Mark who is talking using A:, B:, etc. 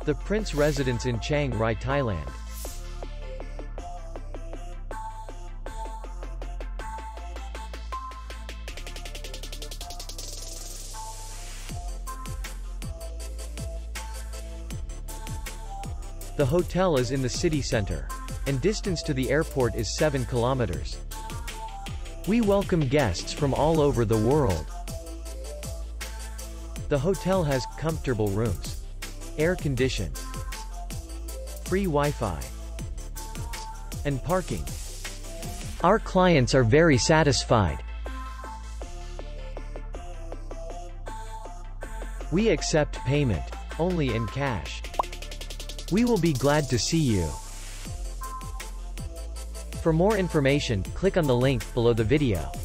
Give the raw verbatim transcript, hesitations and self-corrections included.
A: The Prince Residence in Chiang Rai, Thailand. The hotel is in the city center, and distance to the airport is seven kilometers. We welcome guests from all over the world. The hotel has comfortable rooms, air conditioned, free Wi-Fi, and parking. Our clients are very satisfied. We accept payment only in cash. We will be glad to see you. For more information, click on the link below the video.